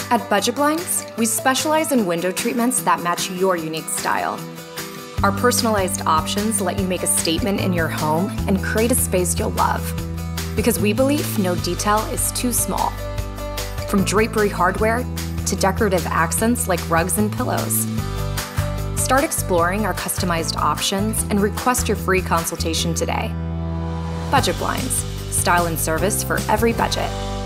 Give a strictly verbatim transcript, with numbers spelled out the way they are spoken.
At Budget Blinds, we specialize in window treatments that match your unique style. Our personalized options let you make a statement in your home and create a space you'll love. Because we believe no detail is too small. From drapery hardware to decorative accents like rugs and pillows. Start exploring our customized options and request your free consultation today. Budget Blinds, style and service for every budget.